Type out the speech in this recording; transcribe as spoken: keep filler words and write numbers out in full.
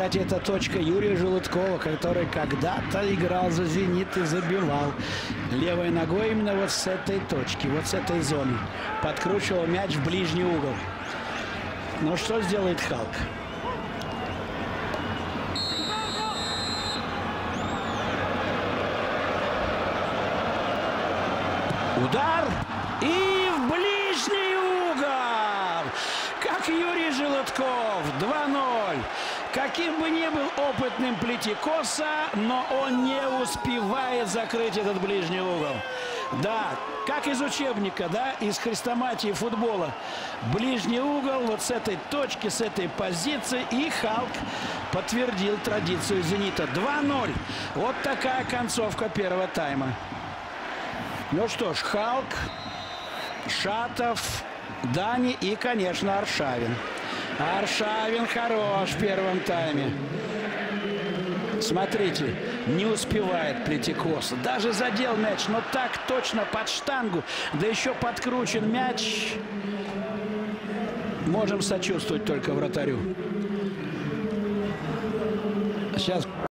Кстати, это точка Юрия Желудкова, который когда-то играл за «Зенит» и забивал левой ногой именно вот с этой точки, вот с этой зоны. Подкручивал мяч в ближний угол. Но что сделает Халк? Удар и в ближний угол. Как Юрий Желудков. два ноль. Каким бы ни был опытным Плетикоса, но он не успевает закрыть этот ближний угол. Да, как из учебника, да, из хрестоматии футбола. Ближний угол вот с этой точки, с этой позиции. И Халк подтвердил традицию «Зенита». два ноль. Вот такая концовка первого тайма. Ну что ж, Халк, Шатов, Дани и, конечно, Аршавин. Аршавин хорош в первом тайме. Смотрите, не успевает Плетикоса. Даже задел мяч, но так точно под штангу. Да еще подкручен мяч. Можем сочувствовать только вратарю. Сейчас...